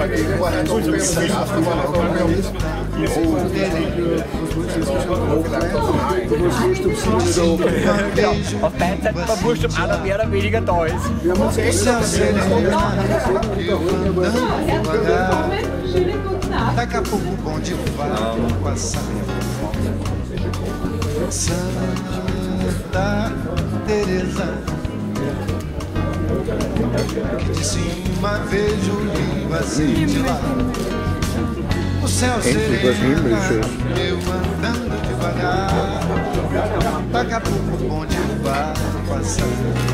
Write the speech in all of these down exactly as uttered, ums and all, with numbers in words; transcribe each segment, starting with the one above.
Auf beiden Seiten beim Wurscht, ob einer mehr oder weniger da ist. Wir haben uns echt daqui a pouco o bonde vai passar. Santa Teresa, que de cima vejo o rio assim de lá. O céu sereno, eu andando devagar. Daqui a pouco o bonde vai passar.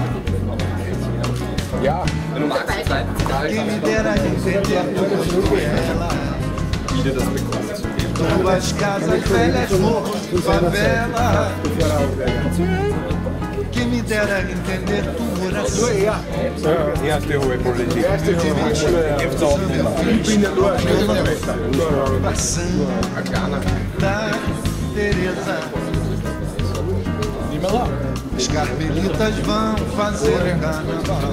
Ja, wenn du magst, Quem me dera entender tudo ela. wie du das bekommst. Duas casas velhas, morros de favela. Quem me dera entender tua oração. Erste hohe Politik. Erste Santa Teresa. As carmelitas vão fazer carnaval.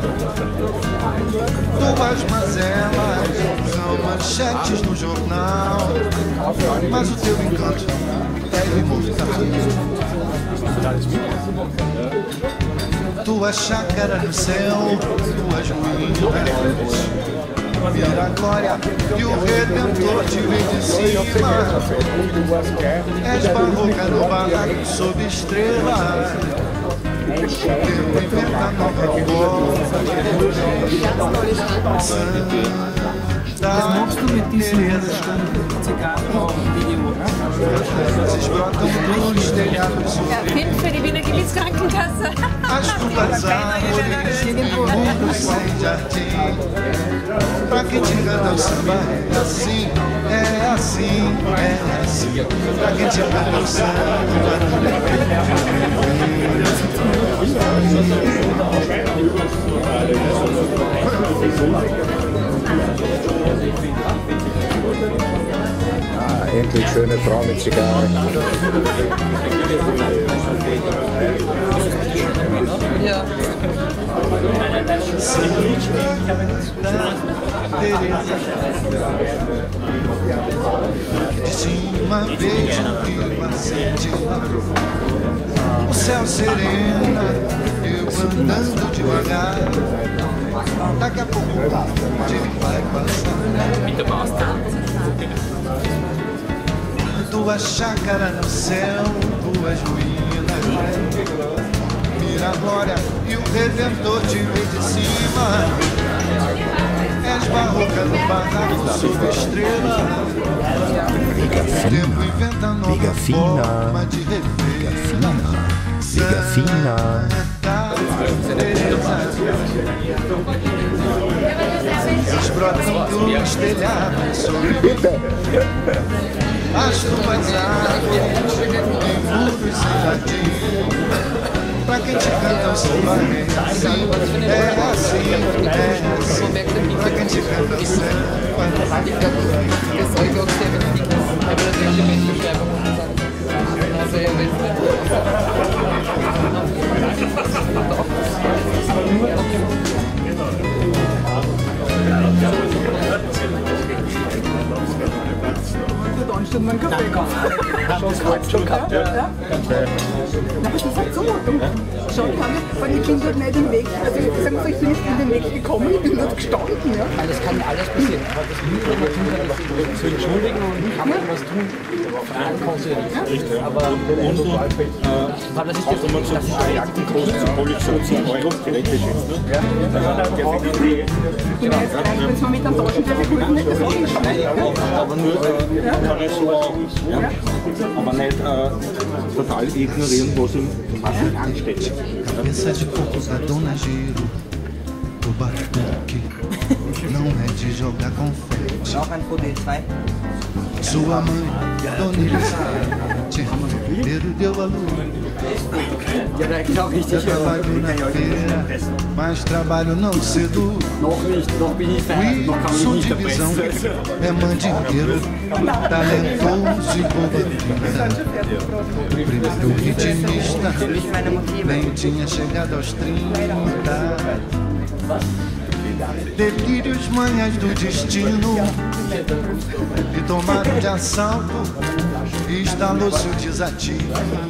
Tuas mazelas são manchetes no jornal, mas o teu encanto é imortal. Tua chácara no céu, tuas ruínas, vira a glória e o Redentor te vê de cima. És barroca no barraco sob estrela. Inventa nova volta. Was machst du mit diesen Zigarren-Video? Sie brotam dos telhados. Erfinden für die Wiener Gebietskrankenkasse. As tuas árvores, mundo sem jardim. Pra quem te canta o samba é assim, é assim, é assim. Pra quem te canta o samba Ah, endlich schöne Frau mit Zigarre. Ja. Uma vez eu passei de lá. O céu sereno, eu andando devagar. Daqui a pouco o bonde vai passar. Tua chácara no céu, tuas ruínas. Mira a glória e o Redentor te vê de cima. És barroca no barraco sob estrela. Tempo inventa nova forma de rever. Liga fina. Eles brotam dos telhados sobre as tuas árvores em muros sem jardim. Pra quem te canta o samba é assim, é assim, é assim. Pra quem te canta o Dann mal einen Kaffee kaufen. Das wolltest du schon gehabt, ja? Ja. Aber das ist halt so. Schon kann ich, weil ich bin dort nicht im Weg, also ich sage mal, ich bin nicht in den Weg gekommen, ich bin dort gestanden. Ja. Das kann alles passieren. Aber das muss man tun, zu entschuldigen und kann man was tun. Fragen kannst du ja nicht. Aber und so, äh, das ist jetzt immer so die Aktenkosten zur Polizei zum Euro direkt geschätzt. Ja. Ich bin jetzt rein, wenn es mal mit einem Taschentuch gut nicht, das ist nicht schlecht. Aber nur kann ich so auch. Ja. Aber nicht äh, total ignorieren, was ihm was ansteht. Cabeça de coco da Dona Giro, o batuque não é de jogar confete. Noch ein P D zwei. Sua mãe, Dona Elisabeth, primeiro deu a luz. Ja, da ist auch richtig. Trabalho na feira, mas trabalho não seduz. Noch nicht, noch bin ich Fan, noch kann ich nicht dabei sein. É mandingueiro, talentoso e boa. Primeiro ritmista, nem tinha chegado aos trinta. delírios, manhas do destino, e tomaram de assalto e instalou-se o desatino.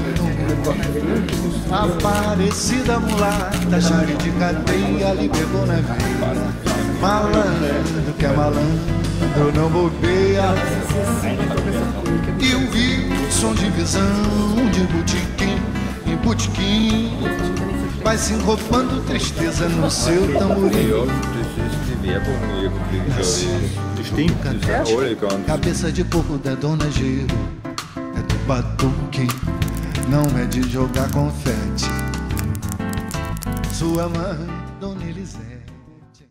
Aparecida mulata, chave de cadeia, lhe pegou na veia. Malandro que é malandro, não bobeia. E o Wilson de visão, de botiquim em botiquim, vai se enrobando tristeza no seu tamborim. Cabeça de porco da Dona Giro, é do batuque, não é de jogar confete. Sua mãe, Dona Elisete.